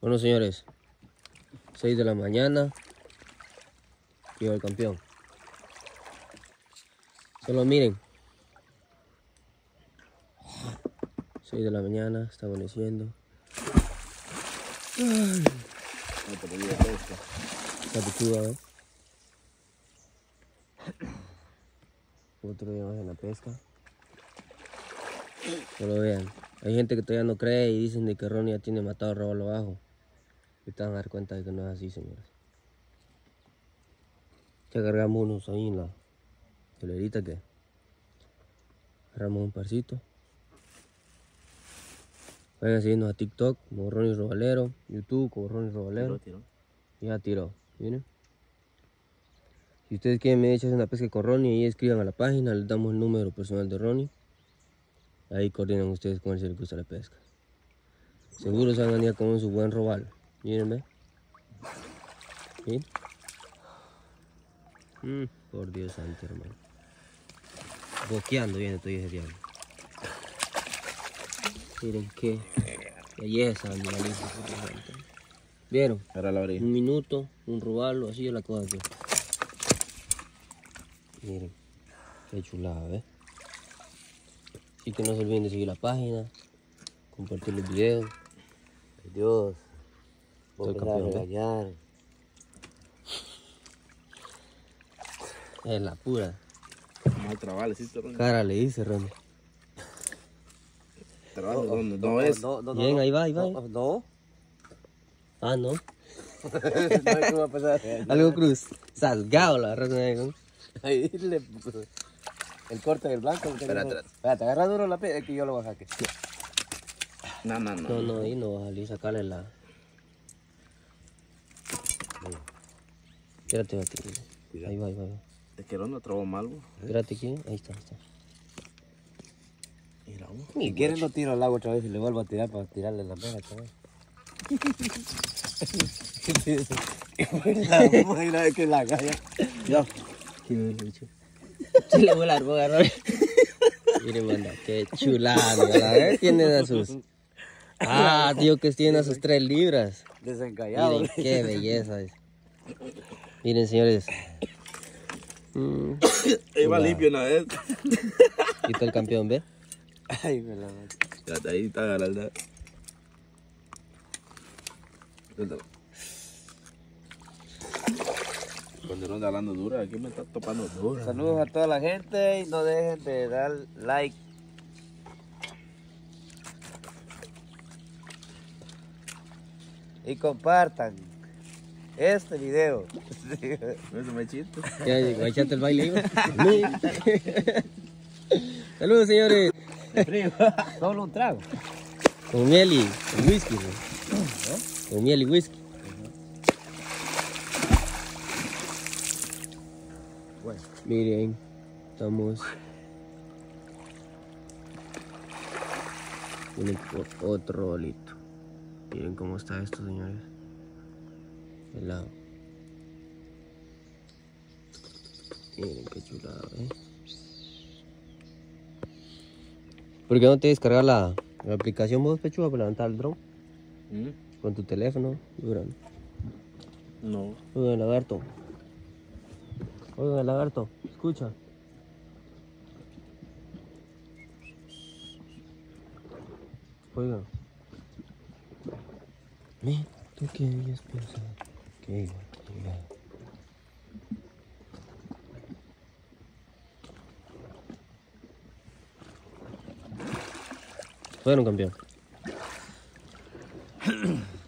Bueno, señores, 6 de la mañana, llegó el campeón. Solo miren. 6 de la mañana, está amaneciendo. Está pichuda, ¿eh? Otro día más en la pesca. Solo vean. Hay gente que todavía no cree y dicen de que Ronnie ya tiene matado a Robalo abajo. Y te van a dar cuenta de que no es así, señores. Ya cargamos unos ahí en la telerita que agarramos un parcito. Vayan a seguirnos a TikTok como Ronnie Robalero, YouTube como Ronnie Robalero. Ya tiró, miren. Si ustedes quieren me echan una pesca con Ronnie, ahí escriban a la página, les damos el número personal de Ronnie. Ahí coordinan ustedes con el que les gusta la pesca. Seguro se van a ir con su buen robalo. Miren, ve. ¿Sí? Por Dios santo, hermano. Boqueando viene todo ese diablo. Miren qué belleza, animalito. ¿Vieron? Ahora la abrí. Un minuto, un robalo, así es la cosa aquí. Miren, qué chulada, ¿ves? Así que no se olviden de seguir la página, compartir los videos. Dios, Soy voy a campeón, ¿ves? regañar. Es la pura. Mal trabajo, ¿sí, Ronnie? Cara le dice, Ronnie. Trabajo, no es. Bien, ahí va, ahí va. No. Ah, no. No es que va a pasar. Algo cruz. Salgado la Ronnie. Ahí le... El corte del blanco. Espérate. Espérate, agarra duro la pez, que yo lo voy a sacar. No. No, ahí no va a salir, sacarle la... Espérate, Bati. Ahí va, ahí va. Es que no trabó mal, vos. Espérate aquí, ahí está, ahí está. Mira, vos. Si quieren lo tiro al agua otra vez y le vuelvo a tirar para tirarle la pez otra vez. Mira que la galla. Ya. Qué bello, bicho. Se le vuela el boga, Ronnie. Miren, manda, qué chulada, ¿verdad? Tienen a sus... Ah, tío, que tienen a sus 3 libras. Desencallado. Miren, qué belleza es. Miren, señores. Ahí va limpio una vez. Aquí está el campeón, ¿ve? Ay, me la mato. Ya, ahí está agarrada. Cuando no anda hablando dura, aquí me está topando dura. Saludos a toda la gente y no dejen de dar like. Y compartan este video. Eso me chiste. Ya, llegó, echate el baile, iba. Saludos, señores. Solo un trago. Con miel y whisky, ¿no? Con miel y whisky. Bueno. Miren, estamos... Miren otro bolito. Miren cómo está esto, señores. Helado. Miren qué chulada, ¿eh? ¿Por qué no te descargas la aplicación vos, Pechuga, para levantar el dron? Con tu teléfono, duran. No. Oigan, lagarto. Oigan, lagarto, escucha. Oigan. ¿Tú qué habías pensado? Que iba a llegar. Bueno, campeón.